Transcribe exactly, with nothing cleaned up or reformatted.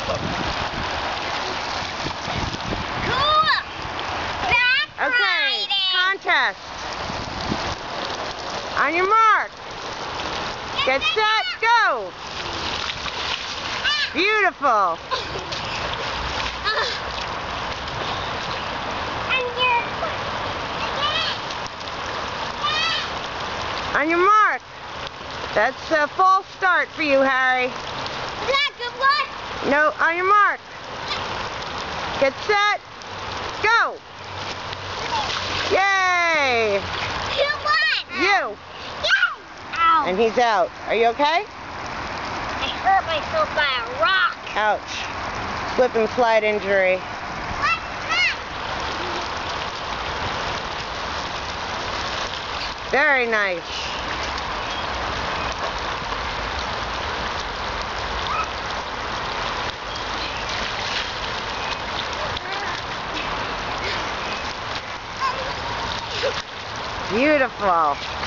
Cool. Back Okay, riding. contest. On your mark. Get set, go. Beautiful. On your mark. That's a false start for you, Harry. Is that a good one? No, on your mark. Get set, go. Yay. Who won? You. Yay. Ow. And he's out. Are you okay? I hurt myself by a rock. Ouch. Slip and slide injury. Very nice. Beautiful.